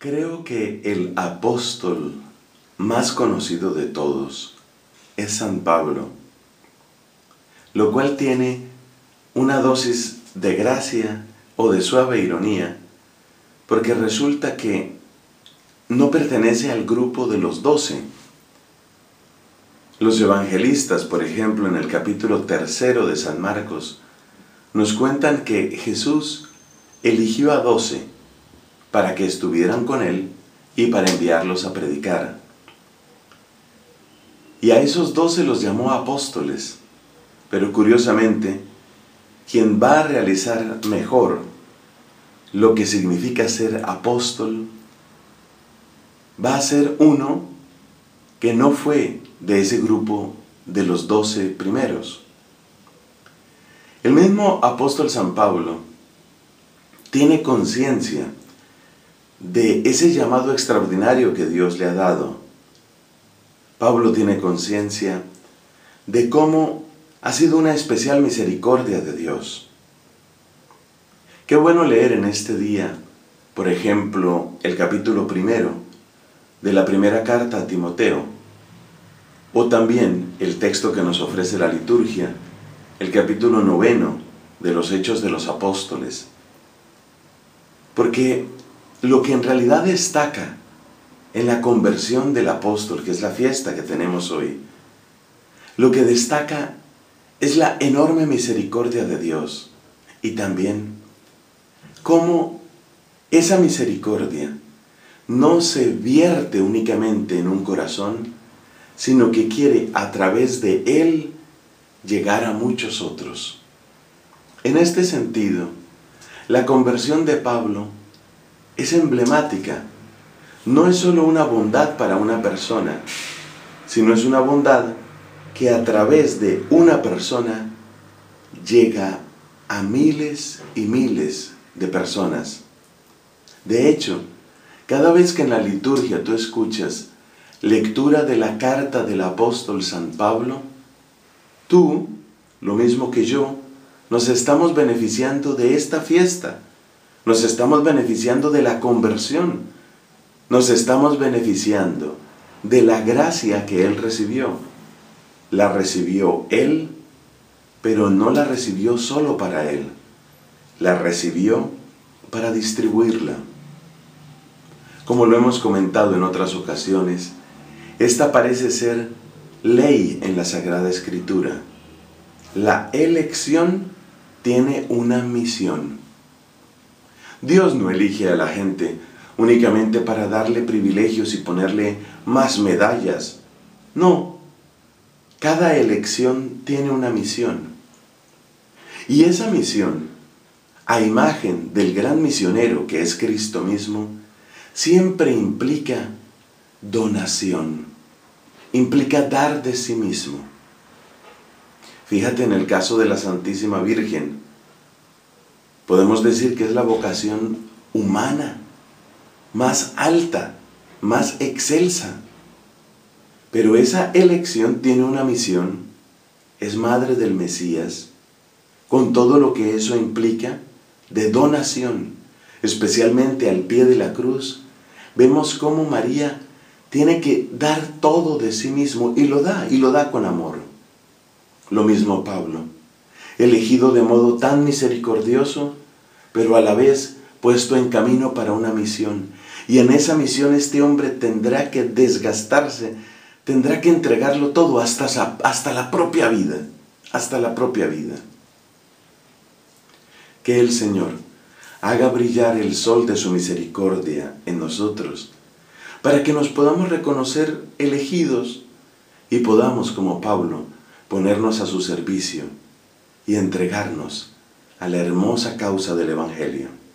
Creo que el apóstol más conocido de todos es San Pablo, lo cual tiene una dosis de gracia o de suave ironía, porque resulta que no pertenece al grupo de los 12. Los evangelistas, por ejemplo, en el capítulo 3 de San Marcos, nos cuentan que Jesús eligió a 12 para que estuvieran con Él y para enviarlos a predicar. Y a esos 12 los llamó apóstoles, pero curiosamente, quien va a realizar mejor lo que significa ser apóstol, va a ser uno que no fue de ese grupo de los 12 primeros. El mismo apóstol San Pablo tiene conciencia de ese llamado extraordinario que Dios le ha dado. Pablo tiene conciencia de cómo ha sido una especial misericordia de Dios. Qué bueno leer en este día, por ejemplo, el capítulo 1 de la primera carta a Timoteo, o también el texto que nos ofrece la liturgia, el capítulo 9 de los Hechos de los Apóstoles. Porque lo que en realidad destaca en la conversión del apóstol, que es la fiesta que tenemos hoy, lo que destaca es la enorme misericordia de Dios y también cómo esa misericordia no se vierte únicamente en un corazón, sino que quiere a través de él llegar a muchos otros. En este sentido, la conversión de Pablo es emblemática. No es solo una bondad para una persona, sino es una bondad que a través de una persona llega a miles y miles de personas. De hecho, cada vez que en la liturgia tú escuchas lectura de la carta del apóstol San Pablo, tú, lo mismo que yo, nos estamos beneficiando de esta fiesta. Nos estamos beneficiando de la conversión. Nos estamos beneficiando de la gracia que él recibió. La recibió él, pero no la recibió solo para él. La recibió para distribuirla. Como lo hemos comentado en otras ocasiones, esta parece ser ley en la Sagrada Escritura. La elección tiene una misión. Dios no elige a la gente únicamente para darle privilegios y ponerle más medallas. No, cada elección tiene una misión. Y esa misión, a imagen del gran misionero que es Cristo mismo, siempre implica donación, implica dar de sí mismo. Fíjate en el caso de la Santísima Virgen. Podemos decir que es la vocación humana, más alta, más excelsa. Pero esa elección tiene una misión, es madre del Mesías, con todo lo que eso implica de donación, especialmente al pie de la cruz. Vemos cómo María tiene que dar todo de sí mismo y lo da con amor. Lo mismo Pablo, elegido de modo tan misericordioso, pero a la vez puesto en camino para una misión. Y en esa misión este hombre tendrá que desgastarse, tendrá que entregarlo todo hasta la propia vida, hasta la propia vida. Que el Señor haga brillar el sol de su misericordia en nosotros, para que nos podamos reconocer elegidos y podamos, como Pablo, ponernos a su servicio y entregarnos a la hermosa causa del Evangelio.